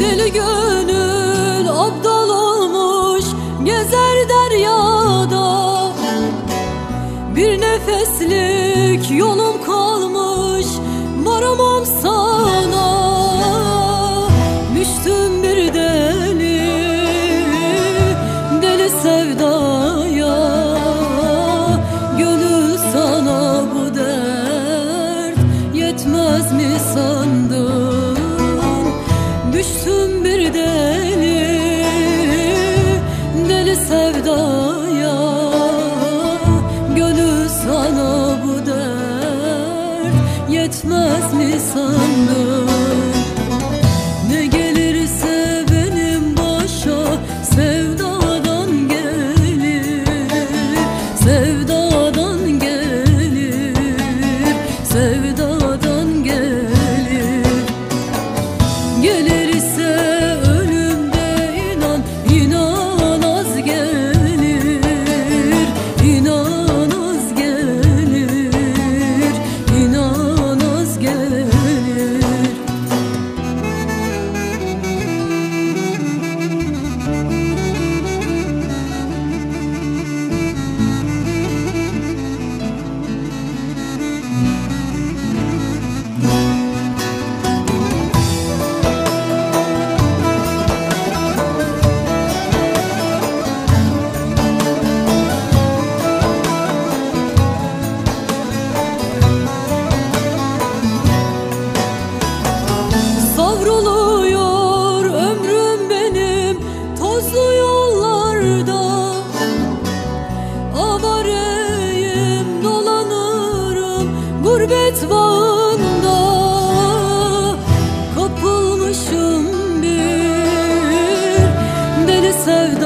Deli gönül abdal olmuş, gezer deryada. Bir nefeslik yolum kalmış, varamam sana. Düştüm bir deli, deli sevdaya. Gönül sana bu dert yetmez mi sandın? Düştüm bir deli, deli sevdaya. Gönül sana bu dert yetmez mi sandın? Ne gelirse benim başa sevdadan gelir, sevdadan gelir, sevdadan gelir. Gelirse ölümde inan, inan az gelir, inan az gelir, inan az gelir. Savruluyor ömrüm benim tozlu yollarda. Avareyim, dolanırım gurbet bağında. Kapılmışım bir deli sevdaya.